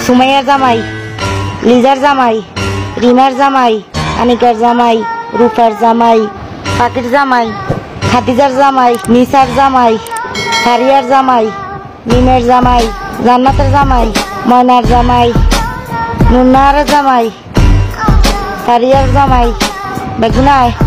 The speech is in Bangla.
সুমাইয়ার জামাই, লিজার জামাই, রিমার জামাই, আনিকার জামাই, রূপার জামাই, পাখির জামাই, খাদিজার জামাই, নিসার জামাই, হারিয়ার জামাই, মিমের জামাই, জান্নাতের জামাই, ময়নার জামাই, নুন্নার জামাই, হারিয়ার জামাই, বেগুনায়।